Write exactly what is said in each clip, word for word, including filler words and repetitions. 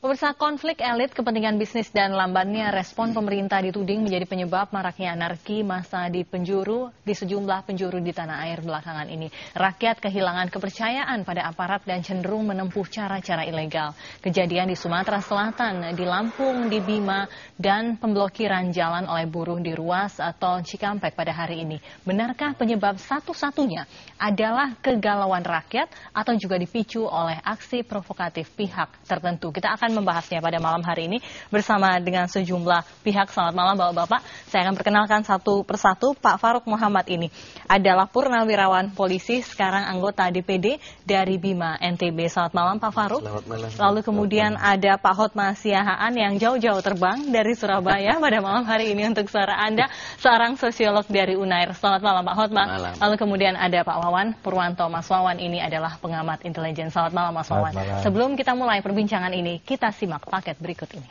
Pemirsa, konflik elit, kepentingan bisnis dan lambannya respon pemerintah dituding menjadi penyebab maraknya anarki massa di penjuru di sejumlah penjuru di tanah air belakangan ini. Rakyat kehilangan kepercayaan pada aparat dan cenderung menempuh cara-cara ilegal. Kejadian di Sumatera Selatan, di Lampung, di Bima, dan pemblokiran jalan oleh buruh di Ruas atau Cikampek pada hari ini. Benarkah penyebab satu-satunya adalah kegalauan rakyat atau juga dipicu oleh aksi provokatif pihak tertentu? Kita akan membahasnya pada malam hari ini bersama dengan sejumlah pihak. Selamat malam Bapak-Bapak. Saya akan perkenalkan satu persatu. Pak Faruk Muhammad ini adalah purnawirawan polisi, sekarang anggota D P D dari Bima N T B. Selamat malam Pak Faruk. Selamat malam. Lalu kemudian ada Pak Hotma Siahaan yang jauh-jauh terbang dari Surabaya pada malam hari ini untuk suara Anda, seorang sosiolog dari Unair. Selamat malam Pak Hotma. Malam. Lalu kemudian ada Pak Wawan Purwanto. Mas Wawan ini adalah pengamat intelijen. Selamat malam Mas Wawan. Sebelum kita mulai perbincangan ini, kita simak paket berikut ini.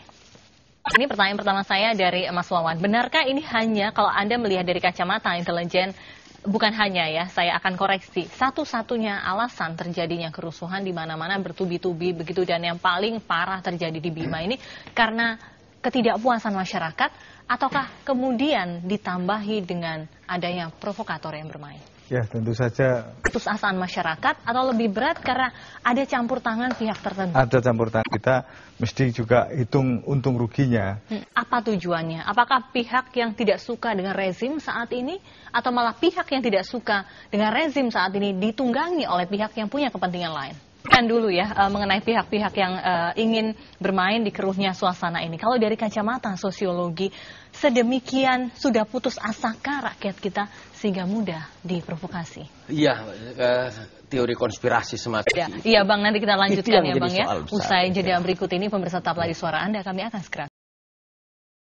Ini pertanyaan pertama saya dari Mas Wawan. Benarkah ini hanya kalau Anda melihat dari kacamata intelijen, bukan hanya ya, saya akan koreksi, satu-satunya alasan terjadinya kerusuhan di mana-mana bertubi-tubi begitu dan yang paling parah terjadi di Bima ini karena ketidakpuasan masyarakat ataukah kemudian ditambahi dengan adanya provokator yang bermain? Ya, tentu saja Putusasaan masyarakat atau lebih berat karena ada campur tangan pihak tertentu? ada campur tangan. Kita mesti juga hitung untung ruginya. Hmm, apa tujuannya? Apakah pihak yang tidak suka dengan rezim saat ini atau malah pihak yang tidak suka dengan rezim saat ini ditunggangi oleh pihak yang punya kepentingan lain? Kan dulu ya uh, mengenai pihak-pihak yang uh, ingin bermain di keruhnya suasana ini. Kalau dari kacamata sosiologi, sedemikian sudah putus asakah rakyat kita sehingga mudah diprovokasi? Iya, uh, teori konspirasi semacam. Ya, iya Bang, nanti kita lanjutkan ya Bang ya. Usai Usai jeda berikut ini, pemirsa tetaplah di suara Anda, kami akan segera